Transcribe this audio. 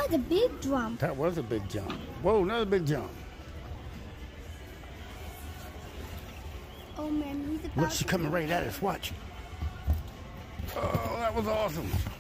was a big jump. That was a big jump. Whoa, another big jump. Oh man, he's about Look, she's coming right at us. Watch. Oh, that was awesome.